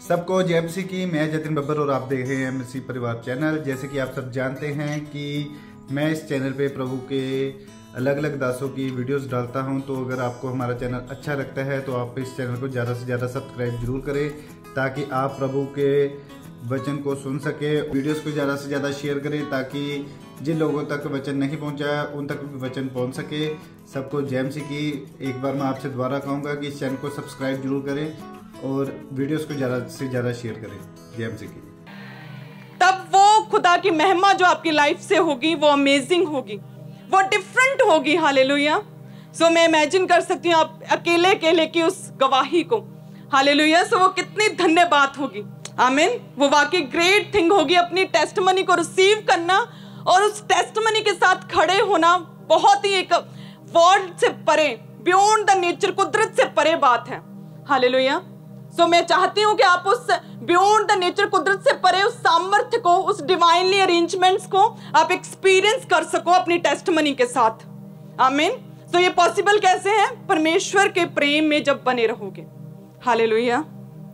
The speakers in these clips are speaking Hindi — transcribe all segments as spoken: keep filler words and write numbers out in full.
सबको जय मसीह की। मैं जतिन बब्बर और आप देख रहे हैं मसीह परिवार चैनल। जैसे कि आप सब जानते हैं कि मैं इस चैनल पे प्रभु के अलग अलग दासों की वीडियोस डालता हूं, तो अगर आपको हमारा चैनल अच्छा लगता है तो आप इस चैनल को ज़्यादा से ज़्यादा सब्सक्राइब जरूर करें, ताकि आप प्रभु के वचन को सुन सके। वीडियोस को ज़्यादा से ज़्यादा शेयर करें ताकि जिन लोगों तक वचन नहीं पहुंचा उन तक भी वचन पहुंच सके। सबको जय मसीह की। एक बार मैं आपसे दोबारा कहूँगा कि इस चैनल को सब्सक्राइब जरूर करें और वीडियोस को ज़्यादा से ज़्यादा शेयर करें। जय मसीह की। तब वो खुदा की महिमा जो आपकी लाइफ से होगी वो अमेजिंग होगी, वो डिफरेंट होगी। हालेलुया। सो मैं इमेजिन कर सकती हूँ आप अकेले अकेले की उस गवाही को। हालेलुया। सो वो कितनी धन्य बात होगी। आमीन। वो वाकई ग्रेट थिंग होगी, अपनी टेस्टमनी को रिसीव करना और उस टेस्टमनी के साथ खड़े होना बहुत ही एक वर्ड से परे, बियॉन्ड द नेचर, कुदरत से परे बात है। हालेलुया। सो so, मैं चाहती हूं कि आप उस बियॉन्ड द नेचर, कुदरत से परे उस सामर्थ्य को, उस डिवाइनली अरेंजमेंट्स को आप एक्सपीरियंस कर सको अपनी टेस्टमनी के साथ। आमीन। सो ये पॉसिबल कैसे है? परमेश्वर के प्रेम में जब बने रहोगे। हालेलुया।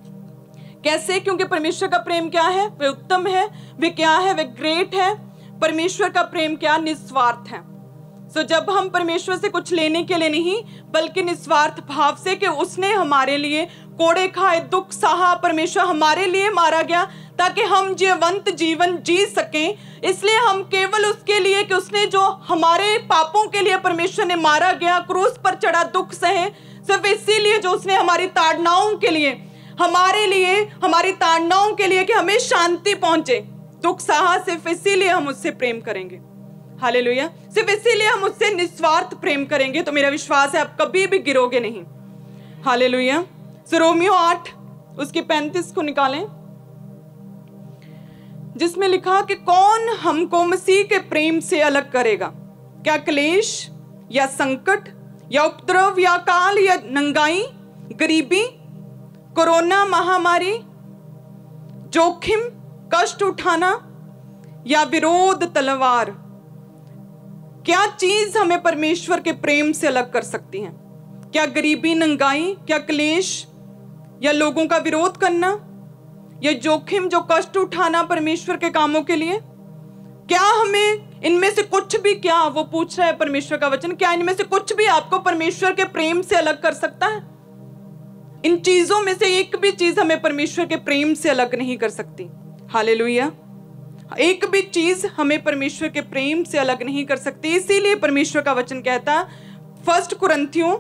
कैसे? क्योंकि परमेश्वर का प्रेम क्या है? वे उत्तम है। वे क्या है? वे ग्रेट है। परमेश्वर का प्रेम क्या? निस्वार्थ है। सो so, जब हम परमेश्वर से कुछ लेने के लिए नहीं, बल्कि निस्वार्थ भाव से कि उसने हमारे लिए कोड़े खाए, दुख सहा, परमेश्वर हमारे लिए मारा गया ताकि हम जीवंत जीवन जी सकें। इसलिए हम केवल उसके लिए कि उसने जो हमारे पापों के लिए परमेश्वर ने मारा गया, क्रूस पर चढ़ा, दुख सहे, सिर्फ इसीलिए जो उसने हमारी ताड़नाओं के लिए, हमारे लिए, हमारी ताड़नाओं के लिए कि हमें शांति पहुंचे, दुख सहा, सिर्फ इसीलिए हम उससे प्रेम करेंगे। हालेलुया। सिर्फ इसीलिए हम उससे निस्वार्थ प्रेम करेंगे। तो मेरा विश्वास है आप कभी भी गिरोगे नहीं। हालेलुया। सो रोमियो आठ उसके पैंतीस को निकालें, जिसमें लिखा कि कौन हमको मसीह के प्रेम से अलग करेगा? क्या क्लेश या संकट या उपद्रव या काल या नंगाई, गरीबी, कोरोना महामारी, जोखिम, कष्ट उठाना या विरोध, तलवार? क्या चीज हमें परमेश्वर के प्रेम से अलग कर सकती है? क्या गरीबी, नंगाई, क्या क्लेश या लोगों का विरोध करना या जोखिम, जो कष्ट उठाना परमेश्वर के कामों के लिए? क्या हमें इनमें से कुछ भी, क्या वो पूछ रहा है परमेश्वर का वचन, क्या इनमें से कुछ भी आपको परमेश्वर के प्रेम से अलग कर सकता है? इन चीजों में से एक भी चीज हमें परमेश्वर के प्रेम से अलग नहीं कर सकती। हालेलुया। एक भी चीज हमें परमेश्वर के प्रेम से अलग नहीं कर सकती। इसीलिए परमेश्वर का वचन कहता है, फर्स्ट कुरिन्थियों,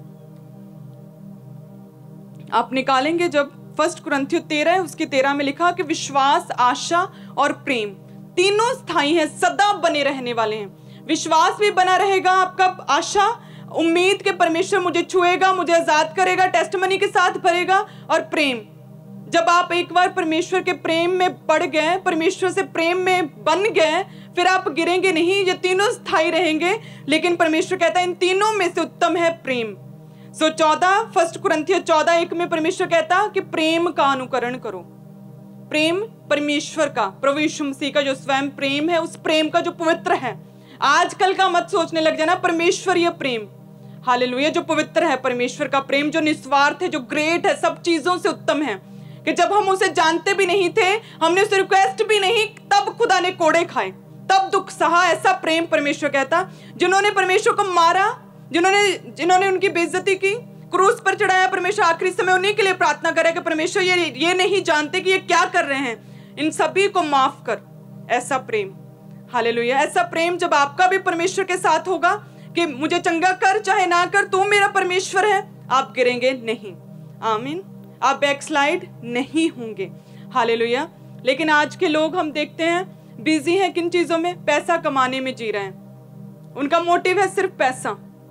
आप निकालेंगे जब, फर्स्ट कुरिन्थियों तेरह, उसकी तेरह में लिखा कि विश्वास, आशा और प्रेम तीनों स्थायी हैं, सदा बने रहने वाले हैं। विश्वास भी बना रहेगा आपका, आशा, उम्मीद कि परमेश्वर मुझे छुएगा, मुझे आजाद करेगा, टेस्टमनी के साथ भरेगा, और प्रेम। जब आप एक बार परमेश्वर के प्रेम में पड़ गए, परमेश्वर से प्रेम में बन गए, फिर आप गिरेंगे नहीं। ये तीनों स्थायी रहेंगे। लेकिन परमेश्वर कहता है इन तीनों में से उत्तम है प्रेम। सो चौदह, फर्स्ट कुरिन्थियों चौदह एक में परमेश्वर कहता कि प्रेम का अनुकरण करो। प्रेम परमेश्वर का, प्रभु यीशु मसीह का जो स्वयं प्रेम है, उस प्रेम का जो पवित्र है। आजकल का मत सोचने लग जाना परमेश्वरीय प्रेम। हालेलुया। जो पवित्र है, परमेश्वर का प्रेम जो निस्वार्थ है, जो ग्रेट है, सब चीजों से उत्तम है, कि जब हम उसे जानते भी नहीं थे, हमने उसे रिक्वेस्ट भी नहीं, तब खुदा ने कोड़े खाए, तब दुख सहा। ऐसा प्रेम परमेश्वर कहता। जिन्होंने परमेश्वर को मारा, जिन्होंने जिन्होंने उनकी बेइज्जती की, क्रूस पर चढ़ाया, परमेश्वर आखिरी समय उन्हीं के लिए प्रार्थना करे कि परमेश्वर ये ये नहीं जानते कि ये क्या कर रहे हैं, इन सभी को माफ कर। ऐसा प्रेम। हालेलुया। ऐसा प्रेम जब आपका भी परमेश्वर के साथ होगा कि मुझे चंगा कर चाहे ना कर, तू मेरा परमेश्वर है, आप गिरेंगे नहीं। आमीन। आप बैकस्लाइड नहीं होंगे। हालेलुया। लेकिन आज के लोग हम देखते हैं बिजी हैं किन चीजों में? पैसा कमाने में जी रहे हैं। उनका मोटिव है सिर्फ पैसा।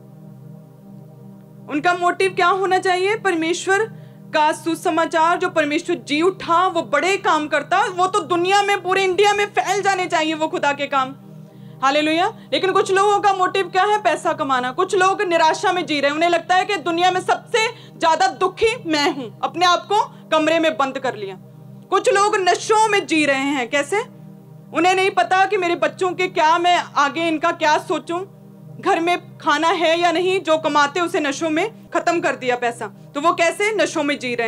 उनका मोटिव क्या होना चाहिए? परमेश्वर का सुसमाचार जो परमेश्वर जी उठा, वो बड़े काम करता, वो तो दुनिया में, पूरे इंडिया में फैल जाने चाहिए वो खुदा के काम। हालेलुया। लेकिन कुछ लोगों का मोटिव क्या है? पैसा कमाना। कुछ लोग निराशा में जी रहे हैं। उन्हें लगता है कि दुनिया में सबसे ज्यादा दुखी मैं हूं, अपने आप को कमरे में बंद कर लिया। कुछ लोग नशों में जी रहे हैं। कैसे? उन्हें नहीं पता कि मेरे बच्चों के क्या, मैं आगे इनका क्या सोचूं, घर में खाना है या नहीं। जो कमाते उसे नशों में खत्म कर दिया पैसा। तो वो कैसे? नशों में जी रहे हैं।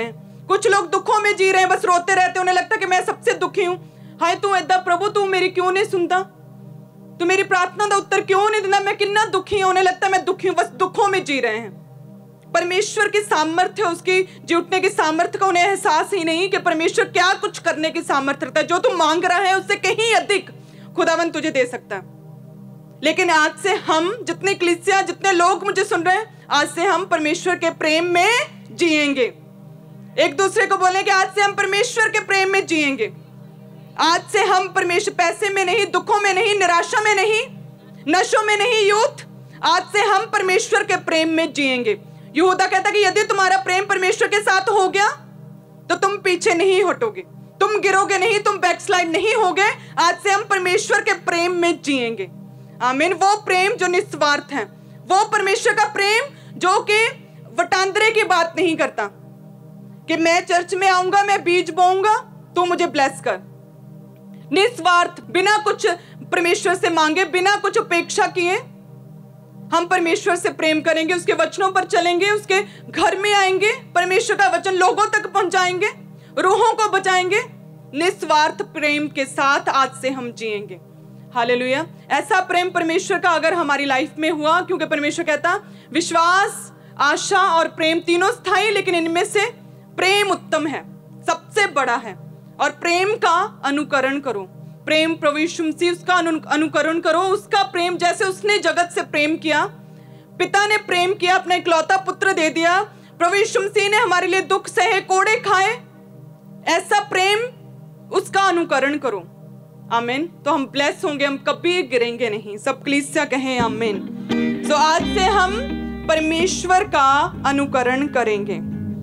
कुछ लोग दुखों में जी रहे हैं, बस रोते रहते हैं, उन्हें लगता है कि मैं सबसे दुखी हूं। हाय तू ऐदा प्रभु तू मेरी क्यों नहीं सुनता, तू मेरी प्रार्थना का उत्तर क्यों नहीं देता, मैं कितना दुखी हूं। उन्हें लगता है मैं दुखी हूं, बस दुखों में जी रहे हैं। परमेश्वर की सामर्थ्य, उसकी जी उठने की सामर्थ्य का उन्हें एहसास ही नहीं कि परमेश्वर क्या कुछ करने की सामर्थ्य रखता है। जो तू मांग रहा है उससे कहीं अधिक खुदावंद तुझे दे सकता है। लेकिन आज से हम जितने कलीसिया, जितने लोग मुझे सुन रहे हैं, आज से हम परमेश्वर के प्रेम में जिएंगे। एक दूसरे को बोलें कि आज से हम परमेश्वर के प्रेम में जिएंगे। आज से हम परमेश्वर, पैसे में नहीं, दुखों में नहीं, निराशा में नहीं, नशों में नहीं, यूथ, आज से हम परमेश्वर के प्रेम में जिएंगे। यहूदा कहता कि यदि तुम्हारा प्रेम परमेश्वर के साथ हो गया तो तुम पीछे नहीं हटोगे, तुम गिरोगे नहीं, तुम बैकस्लाइड नहीं होगे। आज से हम परमेश्वर के प्रेम में जिएंगे। आमीन। वो प्रेम जो निस्वार्थ है, वो परमेश्वर का प्रेम जो कि वटांदरे की बात नहीं करता कि मैं चर्च में आऊंगा, मैं बीज बोऊंगा, तू मुझे ब्लेस कर। निस्वार्थ, बिना कुछ परमेश्वर से मांगे, बिना कुछ अपेक्षा किए हम परमेश्वर से प्रेम करेंगे, उसके वचनों पर चलेंगे, उसके घर में आएंगे, परमेश्वर का वचन लोगों तक पहुंचाएंगे, रूहों को बचाएंगे। निस्वार्थ प्रेम के साथ आज से हम जिएंगे। हालेलुया। ऐसा प्रेम परमेश्वर का अगर हमारी लाइफ में हुआ, क्योंकि परमेश्वर कहता विश्वास, आशा और प्रेम तीनों स्थायी, लेकिन इनमें से प्रेम उत्तम है, सबसे बड़ा है। और प्रेम का अनुकरण करो। प्रेम प्रभु यीशु मसीह, उसका अनु, अनुकरण करो। उसका प्रेम जैसे उसने जगत से प्रेम किया, पिता ने प्रेम किया, अपना इकलौता पुत्र दे दिया। प्रभु यीशु मसीह ने हमारे लिए दुख सहे, कोड़े खाए, ऐसा प्रेम, उसका अनुकरण करो। आमीन। तो हम ब्लेस होंगे, हम कभी गिरेंगे नहीं। सब कलीसिया कहें आमीन। तो आज से हम परमेश्वर का अनुकरण करेंगे।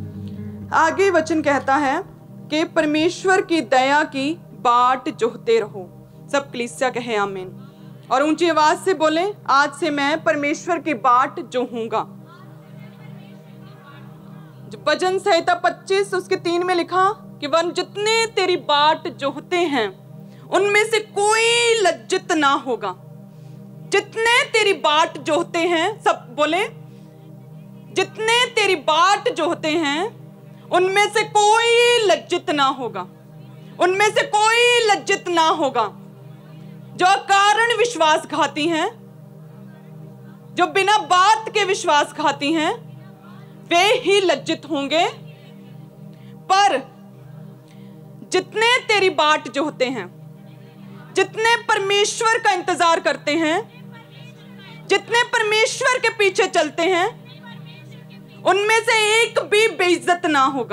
आगे वचन कहता है कि परमेश्वर की दया की बाट जोहते रहो। सब कलीसिया कहे आमीन। और ऊंची आवाज से बोले, आज से मैं परमेश्वर की बाट जोहूंगा। भजन संहिता पच्चीस उसके तीन में लिखा कि वन जितने तेरी बाट जोहते हैं उनमें से कोई लज्जित ना होगा। जितने तेरी बाट जोहते हैं, सब बोले, जितने तेरी बाट जोहते हैं उनमें से कोई लज्जित ना होगा, उनमें से कोई लज्जित ना होगा। जो कारण विश्वासघाती हैं, जो बिना बात के विश्वासघाती हैं, वे ही लज्जित होंगे। पर जितने तेरी बाट जोहते हैं, जितने परमेश्वर का इंतजार करते हैं, जितने परमेश्वर के पीछे चलते हैं, उनमें से एक भी बेइज्जत ना होगा।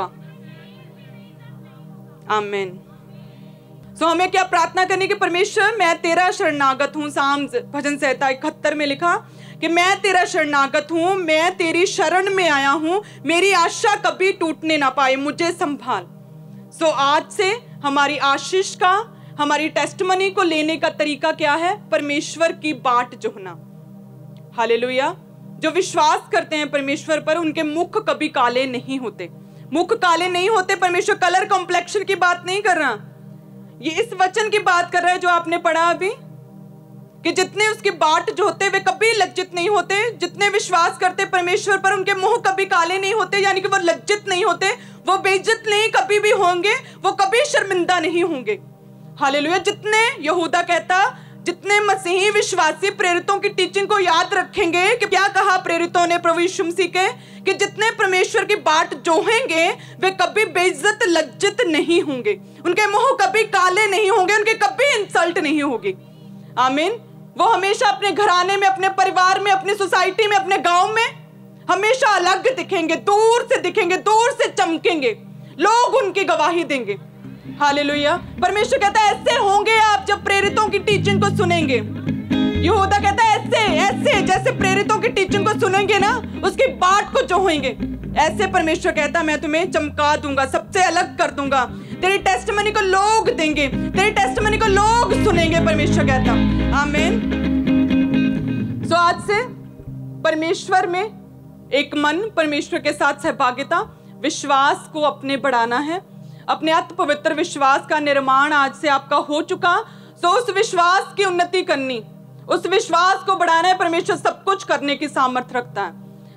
आमीन। सो हमें क्या प्रार्थना करनी कि परमेश्वर मैं तेरा शरणागत हूं। साम भजन संहिता इकहत्तर में लिखा कि मैं तेरा शरणागत हूं, मैं तेरी शरण में आया हूं, मेरी आशा कभी टूटने ना पाए, मुझे संभाल। सो आज से हमारी आशीष का, हमारी टेस्टमनी को लेने का तरीका क्या है? परमेश्वर की बाट जोहना। हालेलुया। जो विश्वास करते हैं परमेश्वर पर, उनके मुख कभी काले नहीं होते। मुख काले नहीं होते। परमेश्वर कलर कॉम्प्लेक्शन की बात नहीं कर रहा, ये इस वचन की बात कर रहा है जो आपने पढ़ा अभी, कि जितने उसकी बाट जो होते वे कभी लज्जित नहीं होते। जितने विश्वास करते परमेश्वर पर, उनके मुंह कभी काले नहीं होते, यानी कि वो लज्जित नहीं होते, वो बेइज्जत नहीं कभी भी होंगे, वो कभी शर्मिंदा नहीं होंगे। हालेलुया। जितने, यहूदा कहता, जितने मसीही विश्वासी प्रेरितों की टीचिंग को याद रखेंगे कि क्या कहा प्रेरितों ने प्रभु यीशु मसीह के, कि जितने परमेश्वर की बाट जोहेंगे वे कभी बेइज्जत, लज्जित नहीं होंगे, उनके मुंह कभी काले नहीं होंगे, उनके कभी इंसल्ट नहीं होगी। आमीन। वो हमेशा अपने घराने में, अपने परिवार में, अपनी सोसाइटी में, अपने गांव में हमेशा अलग दिखेंगे, दूर से दिखेंगे, दूर से चमकेंगे, लोग उनकी गवाही देंगे। हालेलुया। परमेश्वर कहता है ऐसे होंगे आप जब प्रेरितों की टीचिंग को सुनेंगे। यहूदा कहता है ऐसे ऐसे जैसे प्रेरितों की टीचिंग को सुनेंगे ना, उसकी बाट को जोहेंगे, ऐसे परमेश्वर कहता है मैं तुम्हें चमका दूंगा, सबसे अलग कर दूंगा। तेरी टेस्टमनी को लोग देंगे, तेरी टेस्टमनी को लोग सुनेंगे, परमेश्वर कहता। आमीन। सो आज से परमेश्वर में एक मन, परमेश्वर के साथ सहभागिता, विश्वास को अपने बढ़ाना है। अपने अति पवित्र विश्वास का निर्माण आज से आपका हो चुका, सो उस विश्वास की उन्नति करनी, उस विश्वास को बढ़ाना है। परमेश्वर सब कुछ करने की सामर्थ्य रखता है।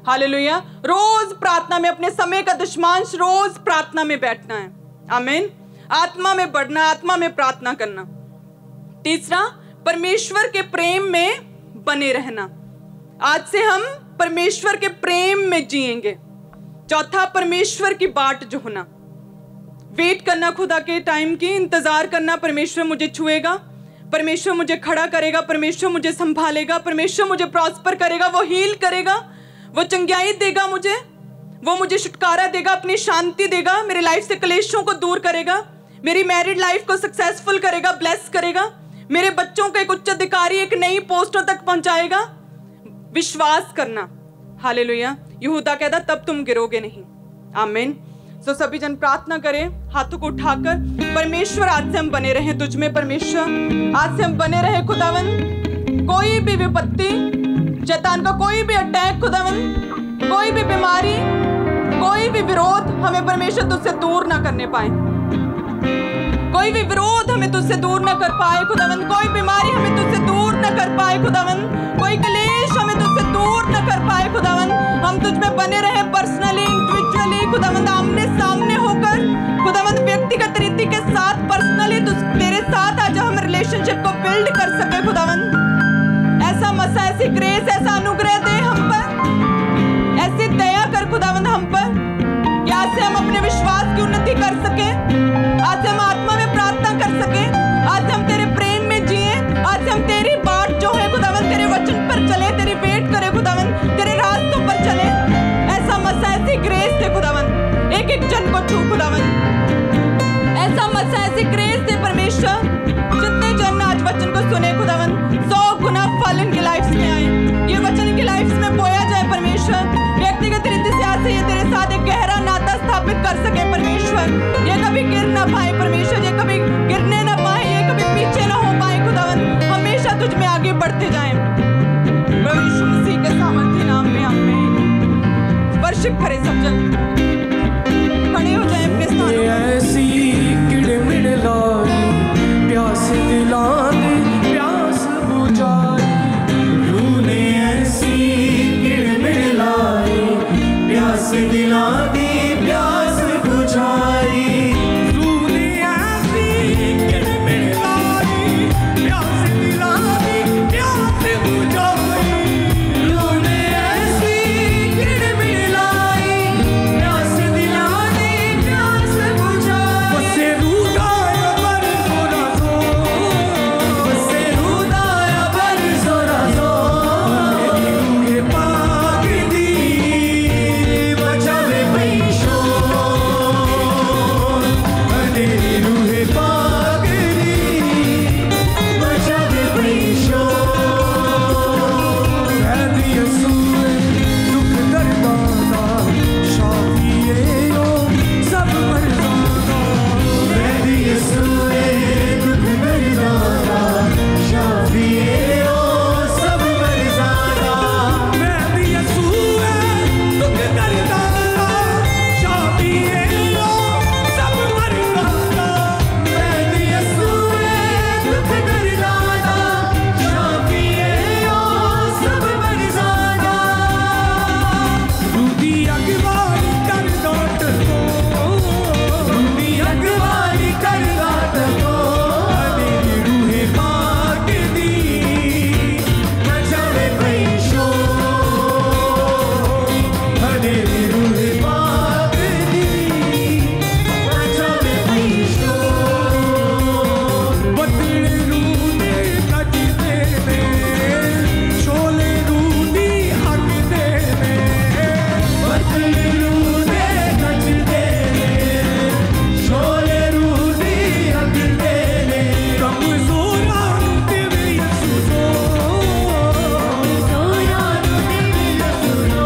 हालेलुया। रोज प्रार्थना में, अपने समय का दशमांश रोज प्रार्थना में बैठना है। आमीन। आत्मा में बढ़ना, आत्मा में प्रार्थना करना। तीसरा, परमेश्वर के प्रेम में बने रहना। आज से हम परमेश्वर के प्रेम में जिएंगे। चौथा, परमेश्वर की बाट जो होना, वेट करना, खुदा के टाइम की इंतजार करना। परमेश्वर मुझे छुएगा, परमेश्वर मुझे खड़ा करेगा, परमेश्वर मुझे संभालेगा, परमेश्वर मुझे प्रॉस्पर करेगा, वो हील करेगा, वो चंगाई देगा मुझे, वो मुझे छुटकारा देगा, अपनी शांति देगा, मेरे लाइफ से क्लेशों को दूर करेगा, मेरी मैरिड लाइफ को सक्सेसफुल करेगा, ब्लेस करेगा, मेरे बच्चों को एक उच्च अधिकारी, एक नई पोस्टों तक पहुंचाएगा। विश्वास करना। हालेलुया। यहूदा कहता तब तुम गिरोगे नहीं। आमीन। सो सभी जन प्रार्थना करें हाथों को उठाकर। परमेश्वर आज से हम बने रहें तुझ में। परमेश्वर आज से हम बने रहे खुदावन। कोई भी विपत्ति, शैतान का कोई भी अटैक खुदावन, कोई भी बीमारी, कोई भी विरोध हमें परमेश्वर तुझसे दूर ना करने पाए। कोई भी विरोध हमें तुझसे दूर न कर पाए खुदावन। कोई बीमारी हमें तुझसे दूर न कर पाए खुदावन। कोई क्लेश हमें तुझसे दूर न कर पाए खुदावन। हम तुझ में बने रहे पर्सनली, इंडिविजुअली खुदावन, आमने सामने होकर खुदावन, व्यक्तिगत रीति के साथ पर्सनली तुझ तेरे साथ आज हम रिलेशनशिप को बिल्ड कर सके खुदावन। ऐसा मसा, ऐसी ग्रेस, ऐसा अनुग्रह दे हम पर, ऐसी दया कर खुदावन हम पर कि आज से हम अपने विश्वास की उन्नति कर सके। आज से हम आत्मा में प्रार्थना कर सके। आज से हम तेरे प्रेम में जिए। आज से हम तेरी बाट जो है खुदावन, तेरे वचन पर चले, तेरी वेट करे खुदावन, तेरे रास्तों पर चले। ऐसा मसा, ऐसी ग्रेस दे खुदावन, एक एक जन को छू खुदावन। ऐसा मसा, ऐसी ग्रेस दे परमेश्वर, जितने जन आज वचन को सुने खुदावन, सौ गुना फल इनकी लाइफ में आए, ये वचन इनकी लाइफ में बोया जाए परमेश्वर। व्यक्तिगत रीति से आज से ये तेरे साथ एक गहरा नाता स्थापित कर सके परमेश्वर। ये कभी गिर ना पाए परमेश्वर, ये कभी गिरने ना पाए, ये कभी पीछे ना हो पाए खुदावन। हमेशा तुझ में आगे बढ़ते जाएं प्रभु यीशु मसीह के सामर्थ्य नाम में। आमीन। वर्शिप करें सब जन, खड़े हो जाएं अपने स्थानों पर। ऐसी किड़मिड़ लाई, प्यास दिलाने, प्यास बुझाई। तूने ऐसी किड़मिड़ लाई, प्यास दिलाने, प्यास बुझाई। तूने ऐसी किड़मिड़ लाई, प्यास दिलाने, प्यास बुझाई। तूने ऐसी किड़मिड़ लाई, प्यास दिलाने, प्यास बुझाई। बसे रूदाया बर जोरा जो, बसे रूदाया बर जोरा जो। रूहे पाक दी बचावे पैशो, तेरी रूहे पाक दी बचावे पैशो। वैद्य यसूए दुख दर्दाना, शाफिए ओ सब मर्दाना। वैद्य यसूए दुख दर्दाना, शाफिए ओ सब मर्दाना। वैद्य यसूए दुख दर्दाना, शाफिए ओ सब मर्दाना। वैद्य यसूए दुख दर्दाना, शाफिए ओ सब मर्दाना। रूदी अगवाई कर डांट को, रूदी अगवाई कर डांट को। तेरी रूहे पाक दी बचावे पैशो, तेरी रूहे पाक दी बचावे पैशो। बदले रूदे कज देने, शोले रूदी हक देने। बदले रूदे कज देने, शोले रूदी हक देने। कमजोरा तेरे यसुनो, कमजोरा तेरे यसुनो।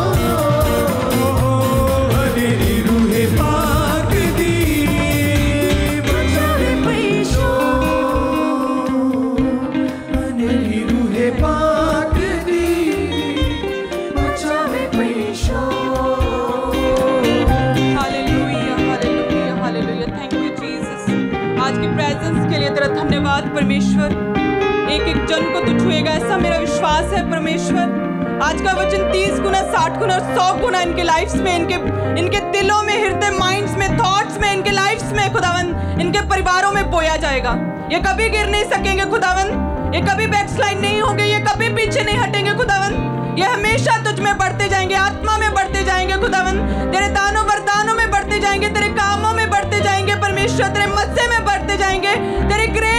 तेरी रूहे पाक दी बचावे पैशो, तेरी रूहे पाक दी बचावे पैशो। Hallelujah, hallelujah, hallelujah. Thank you Jesus. आज की प्रेजेंस के लिए तेरा धन्यवाद परमेश्वर। एक एक जन को तू छुएगा ऐसा मेरा विश्वास है परमेश्वर। आज का वचन तीस गुना, साठ गुना, सौ गुना इनके लाइफ्स में, इनके इनके दिलों में, हृदय, माइंड्स में, थॉट्स में, इनके लाइफ्स में खुदावन, इनके परिवारों में बोया जाएगा। ये कभी गिर नहीं सकेंगे खुदावन, ये कभी बैकस्लाइड नहीं होंगे, ये कभी पीछे नहीं हटेंगे खुदावन। ये हमेशा तुझ में बढ़ते जाएंगे, आत्मा में बढ़ते जाएंगे खुदावन, तेरे दानों वरदानों में बढ़ते जाएंगे, तेरे कामों में बढ़ते जाएंगे परमेश्वर, तेरे मस्से में बढ़ते जाएंगे, तेरे ग्रेस